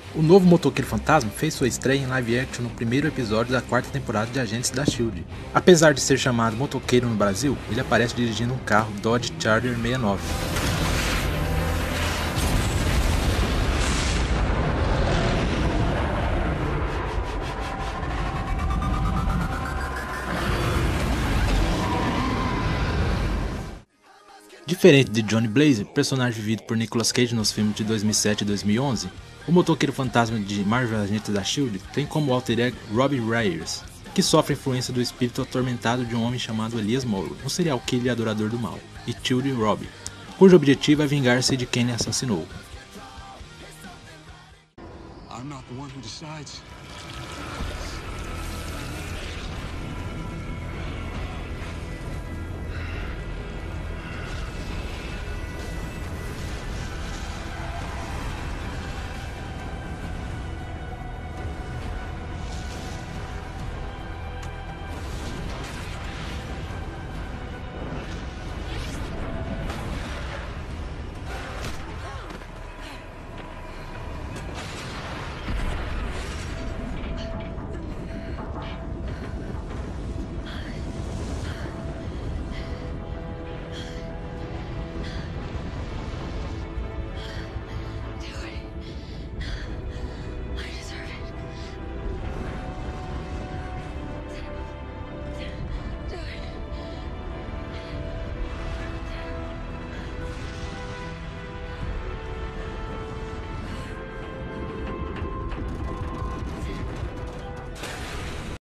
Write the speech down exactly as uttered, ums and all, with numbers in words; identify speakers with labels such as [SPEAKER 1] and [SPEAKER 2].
[SPEAKER 1] O novo Motoqueiro Fantasma fez sua estreia em live action no primeiro episódio da quarta temporada de Agentes da Shield. Apesar de ser chamado Motoqueiro no Brasil, ele aparece dirigindo um carro Dodge Charger sessenta e nove. Diferente de Johnny Blaze, personagem vivido por Nicolas Cage nos filmes de dois mil e sete e dois mil e onze, o Motoqueiro Fantasma de Marvel Agentes da Shield tem como alter ego Robbie Reyes, que sofre influência do espírito atormentado de um homem chamado Elias Morrow, um serial killer e adorador do mal, e Tildy Robbie, cujo objetivo é vingar-se de quem ele assassinou.
[SPEAKER 2] I'm not the one who decides.